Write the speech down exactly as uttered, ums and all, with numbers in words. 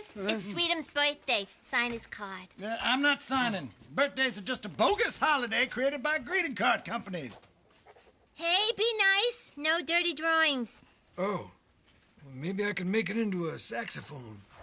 It's Sweetums' birthday. Sign his card. Uh, I'm not signing. Birthdays are just a bogus holiday created by greeting card companies. Hey, be nice. No dirty drawings. Oh, well, maybe I can make it into a saxophone.